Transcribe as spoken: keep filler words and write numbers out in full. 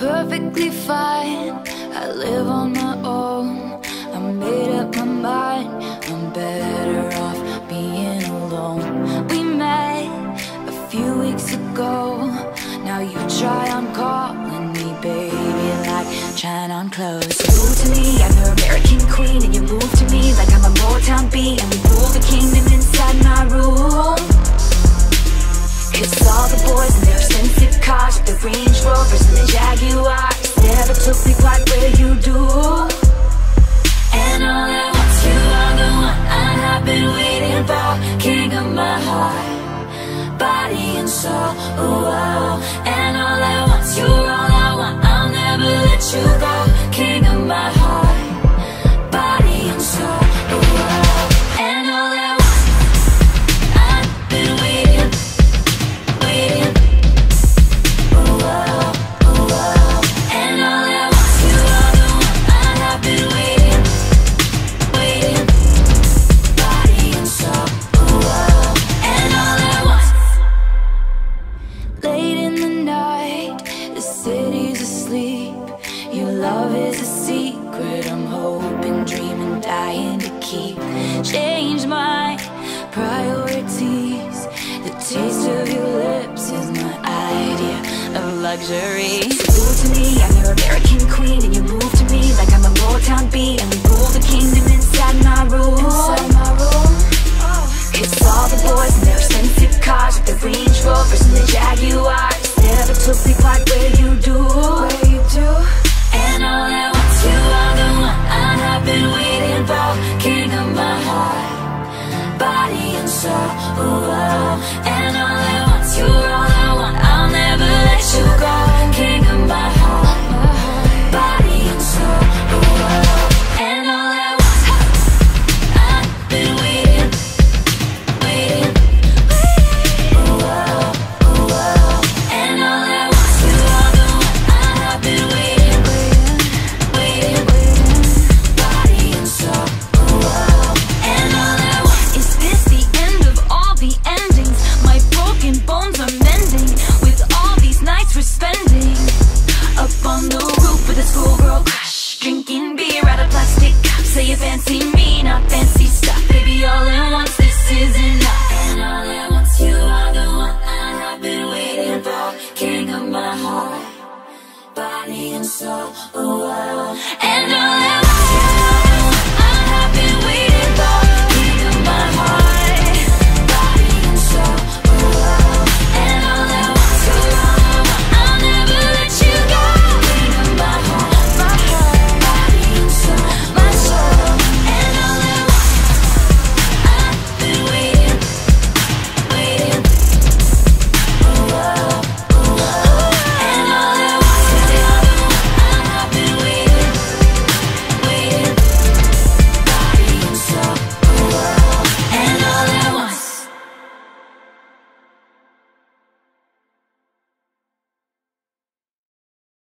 perfectly fine. I live on my own. I made up my mind. I'm better off being alone. We met a few weeks ago. Now you try on calling me baby, like trying on clothes. You move to me, I'm your American queen, and you move to me like I'm a Motown beat, and we rule the kingdom inside my room. Cause all the boys in their expensive cars, with the Range Rovers and the Jaguars, never took me quite where you do. And all at once you are the one I have been waiting for. King of my heart, body and soul, ooh, oh. And all at once you're all I want, I'll never let you go. King of my heart, body and soul, ooh, oh. And all at once I've been waiting, waiting, ooh, oh, ooh, oh. And all at once you are the one I have been waiting, waiting, body and soul, ooh, oh. And all at once. Late in the night, the city's asleep. Your love is a secret I'm hoping, dreaming, dying to keep. Change my priorities. The taste of your lips is my idea of luxury. So move to me, I'm your American queen, and you move to me like I'm a Motown beat, and we rule the kingdom inside my room. Inside my room. Cause all the boys in their expensive cars, with the Range Rovers and the Jaguars, never took me quite where you do. Where you do. And all at once you are the one I have been waiting for. King of my heart, body and soul, ooh, oh. And all at once you're all I want, I'll never let you go. King of my heart, body and soul, ooh, oh. And all at once I've been waiting, waiting, ooh, oh, ooh, oh. And all at once you are the one I have been waiting, waiting, waiting, body and soul, ooh, oh. And all at once. Is this the end of all the endings? My broken bones are mending with all these nights we're spending up on the roof with a schoolgirl crush, drinking beer out of plastic cups. Say you fancy me, not fancy stuff. Baby, all at once, this is enough. And all at once you are the one I have been waiting for. King of my heart, body and soul, ooh, oh.